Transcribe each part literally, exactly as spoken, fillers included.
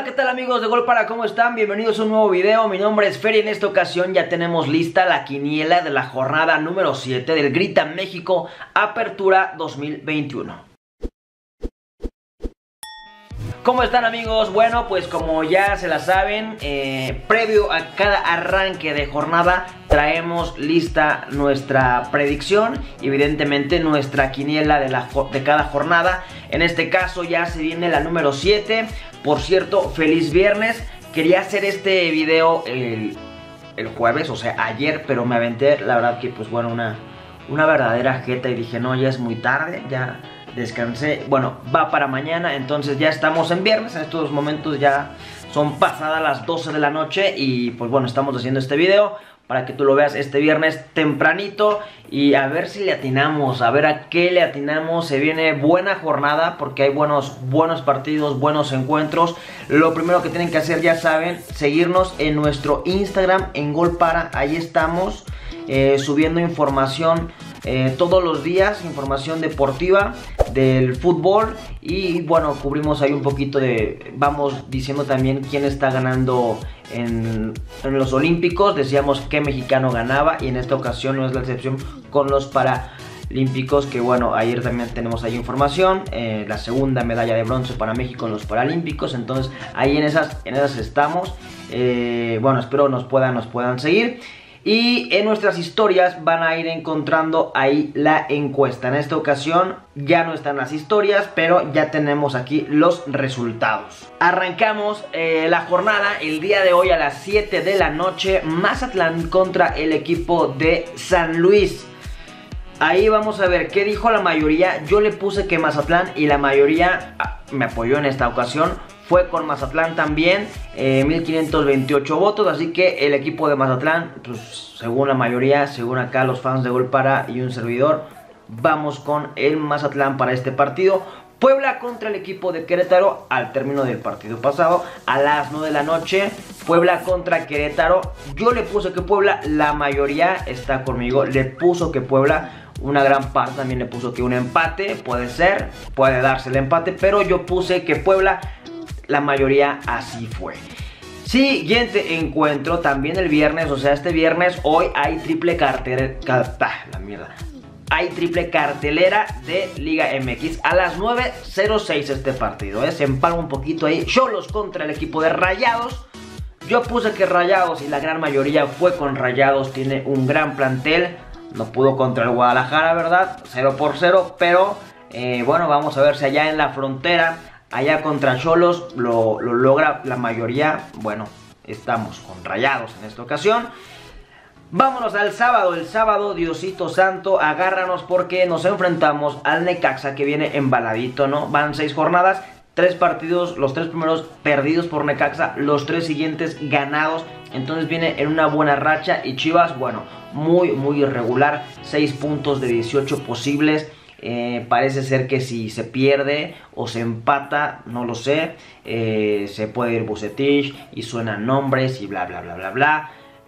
Hola, ¿qué tal amigos de Gol Para? ¿Cómo están? Bienvenidos a un nuevo video. Mi nombre es Fer y en esta ocasión ya tenemos lista la quiniela de la jornada número siete del Grita México Apertura dos mil veintiuno. ¿Cómo están amigos? Bueno, pues como ya se la saben, eh, previo a cada arranque de jornada traemos lista nuestra predicción y evidentemente nuestra quiniela de, la, de cada jornada. En este caso ya se viene la número siete. Por cierto, feliz viernes. Quería hacer este video el, el jueves, o sea ayer, pero me aventé, la verdad que pues bueno, una, una verdadera jeta y dije no, ya es muy tarde, ya descansé. Bueno, va para mañana, entonces ya estamos en viernes. En estos momentos ya son pasadas las doce de la noche y pues bueno, estamos haciendo este video para que tú lo veas este viernes tempranito y a ver si le atinamos, a ver a qué le atinamos. Se viene buena jornada porque hay buenos, buenos partidos, buenos encuentros. Lo primero que tienen que hacer, ya saben, seguirnos en nuestro Instagram, en Gol Para. Ahí estamos eh, subiendo información Eh, todos los días, información deportiva del fútbol y bueno, cubrimos ahí un poquito de, vamos diciendo también quién está ganando en, en los olímpicos. Decíamos qué mexicano ganaba y en esta ocasión no es la excepción con los paralímpicos, que bueno, ayer también tenemos ahí información, eh, la segunda medalla de bronce para México en los paralímpicos. Entonces ahí en esas, en esas estamos. eh, bueno, espero nos puedan, nos puedan seguir. Y en nuestras historias van a ir encontrando ahí la encuesta. En esta ocasión ya no están las historias, pero ya tenemos aquí los resultados. Arrancamos eh, la jornada el día de hoy a las siete de la noche. Mazatlán contra el equipo de San Luis. Ahí vamos a ver qué dijo la mayoría. Yo le puse que Mazatlán y la mayoría ah, me apoyó en esta ocasión. Fue con Mazatlán también, eh, mil quinientos veintiocho votos, así que el equipo de Mazatlán, pues, según la mayoría, según acá los fans de Gol Para y un servidor, vamos con el Mazatlán para este partido. Puebla contra el equipo de Querétaro al término del partido pasado, a las nueve de la noche, Puebla contra Querétaro. Yo le puse que Puebla, la mayoría está conmigo, le puso que Puebla. Una gran parte también le puso que un empate, puede ser, puede darse el empate, pero yo puse que Puebla. La mayoría así fue. Siguiente encuentro también el viernes, o sea este viernes, hoy hay triple cartelera, ah, la mierda. Hay triple cartelera de Liga M X a las nueve cero seis este partido, ¿eh? Se empalma un poquito ahí. Xolos contra el equipo de Rayados. Yo puse que Rayados y la gran mayoría fue con Rayados, tiene un gran plantel. No pudo contra el Guadalajara, ¿verdad? cero por cero, pero eh, bueno, vamos a ver si allá en la frontera, allá contra Xolos lo, lo logra la mayoría. Bueno, estamos con Rayados en esta ocasión. Vámonos al sábado. El sábado, Diosito Santo, agárranos porque nos enfrentamos al Necaxa, que viene embaladito, ¿no? Van seis jornadas, tres partidos, los tres primeros perdidos por Necaxa, los tres siguientes ganados. Entonces viene en una buena racha y Chivas, bueno, muy, muy irregular. seis puntos de dieciocho posibles. Eh, parece ser que si se pierde o se empata, no lo sé, eh, se puede ir Vucetich y suenan nombres y bla bla bla bla bla.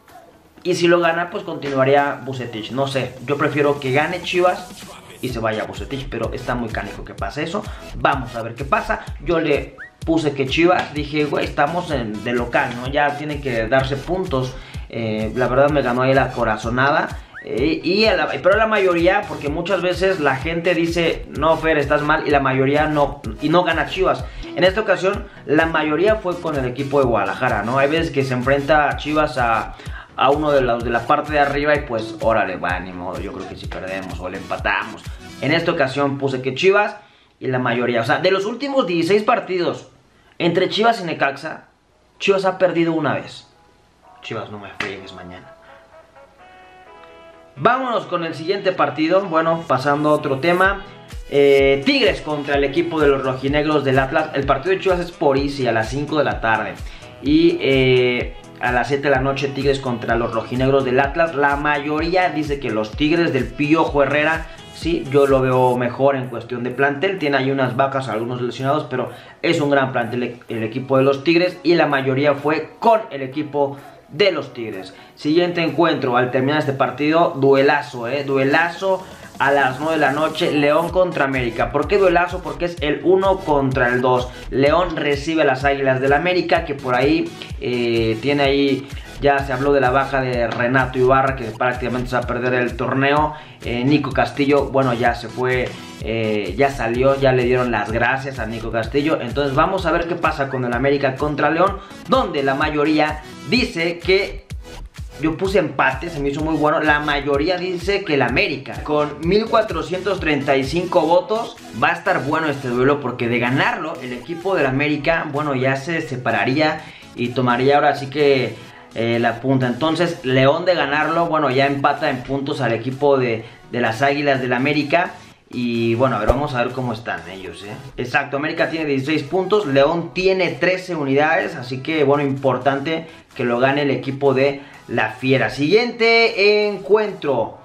Y si lo gana, pues continuaría Vucetich, no sé. Yo prefiero que gane Chivas y se vaya Vucetich, pero está muy cánico que pase eso. Vamos a ver qué pasa. Yo le puse que Chivas, dije, güey, estamos en, de local, ¿no? Ya tiene que darse puntos. eh, La verdad me ganó ahí la corazonada. Eh, y a la, pero la mayoría, porque muchas veces la gente dice, no Fer, estás mal, y la mayoría no, y no gana Chivas. En esta ocasión, la mayoría fue con el equipo de Guadalajara, ¿no? Hay veces que se enfrenta a Chivas a, a uno de los de la parte de arriba y pues, órale, va, ni modo, yo creo que si perdemos o le empatamos. En esta ocasión puse que Chivas y la mayoría, o sea, de los últimos dieciséis partidos entre Chivas y Necaxa, Chivas ha perdido una vez. Chivas, no me friegues mañana. Vámonos con el siguiente partido. Bueno, pasando a otro tema. eh, Tigres contra el equipo de los rojinegros del Atlas. El partido de Chivas es por Easy a las cinco de la tarde. Y eh, a las siete de la noche Tigres contra los rojinegros del Atlas. La mayoría dice que los Tigres del Piojo Herrera. Sí, yo lo veo mejor en cuestión de plantel. Tiene ahí unas vacas, algunos lesionados, pero es un gran plantel el equipo de los Tigres. Y la mayoría fue con el equipo de los Tigres. Siguiente encuentro, al terminar este partido, duelazo, eh, duelazo. a las nueve de la noche, León contra América. ¿Por qué duelazo? Porque es el uno contra el dos. León recibe a las Águilas del América, que por ahí eh, tiene ahí... Ya se habló de la baja de Renato Ibarra, que prácticamente se va a perder el torneo. eh, Nico Castillo, bueno, ya se fue, eh, ya salió, ya le dieron las gracias a Nico Castillo. Entonces vamos a ver qué pasa con el América contra León, donde la mayoría dice que... Yo puse empate, se me hizo muy bueno. La mayoría dice que el América. Con mil cuatrocientos treinta y cinco votos va a estar bueno este duelo, porque de ganarlo el equipo del América, bueno, ya se separaría y tomaría ahora sí que eh, la punta. Entonces León, de ganarlo, bueno, ya empata en puntos al equipo de, de las Águilas del América. Y bueno, a ver, vamos a ver cómo están ellos, ¿eh? Exacto, América tiene dieciséis puntos, León tiene trece unidades, así que bueno, importante que lo gane el equipo de la Fiera. Siguiente encuentro,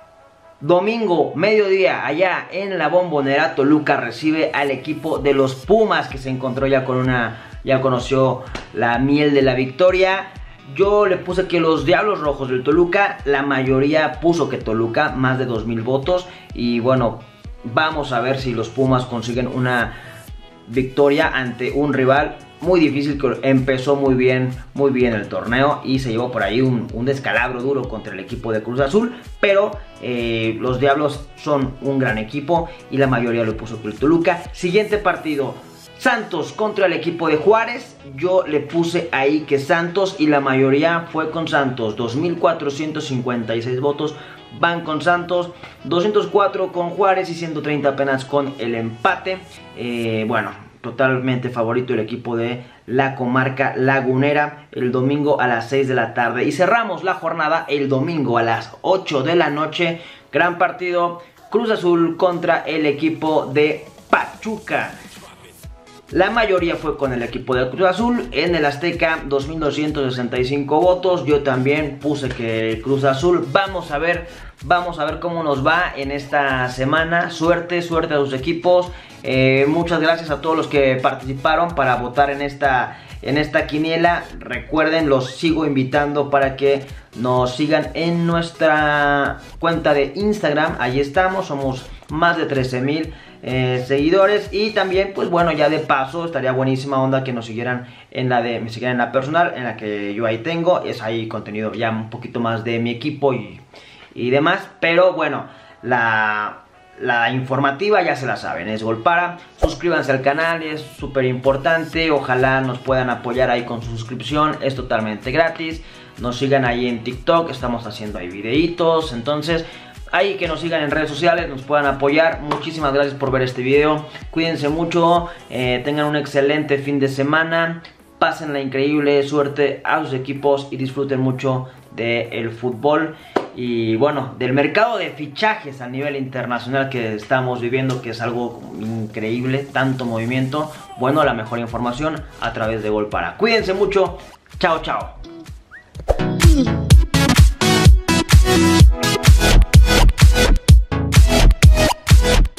domingo, mediodía, allá en la Bombonera, Toluca recibe al equipo de los Pumas, que se encontró ya con una, ya conoció la miel de la victoria. Yo le puse que los Diablos Rojos del Toluca, la mayoría puso que Toluca, más de dos mil votos. Y bueno, vamos a ver si los Pumas consiguen una victoria ante un rival muy difícil, que empezó muy bien, muy bien el torneo y se llevó por ahí un, un descalabro duro contra el equipo de Cruz Azul. Pero eh, los Diablos son un gran equipo y la mayoría lo puso con el Toluca. Siguiente partido, Santos contra el equipo de Juárez. Yo le puse ahí que Santos, y la mayoría fue con Santos. Dos mil cuatrocientos cincuenta y seis votos van con Santos, doscientos cuatro con Juárez y ciento treinta apenas con el empate. eh, Bueno, totalmente favorito el equipo de la comarca lagunera. El domingo a las seis de la tarde. Y cerramos la jornada el domingo a las ocho de la noche. Gran partido, Cruz Azul contra el equipo de Pachuca. La mayoría fue con el equipo de Cruz Azul. En el Azteca, dos mil doscientos sesenta y cinco votos. Yo también puse que Cruz Azul. Vamos a ver, vamos a ver cómo nos va en esta semana. Suerte, suerte a sus equipos. Eh, muchas gracias a todos los que participaron para votar en esta, en esta quiniela. Recuerden, los sigo invitando para que nos sigan en nuestra cuenta de Instagram. Ahí estamos, somos más de trece mil Eh, seguidores. Y también, pues bueno, ya de paso estaría buenísima onda que nos siguieran en la de, me siguieran en la personal, en la que yo ahí tengo, es ahí contenido ya un poquito más de mi equipo y, y demás. Pero bueno, la, la informativa ya se la saben, es Golpara. Suscríbanse al canal, es súper importante. Ojalá nos puedan apoyar ahí con su suscripción, es totalmente gratis. Nos sigan ahí en TikTok, estamos haciendo ahí videitos. Entonces, ahí que nos sigan en redes sociales, nos puedan apoyar. Muchísimas gracias por ver este video. Cuídense mucho, eh, tengan un excelente fin de semana. Pásenla increíble, suerte a sus equipos y disfruten mucho del fútbol. Y bueno, del mercado de fichajes a nivel internacional que estamos viviendo, que es algo increíble, tanto movimiento. Bueno, la mejor información a través de Golpara. Cuídense mucho, chao chao.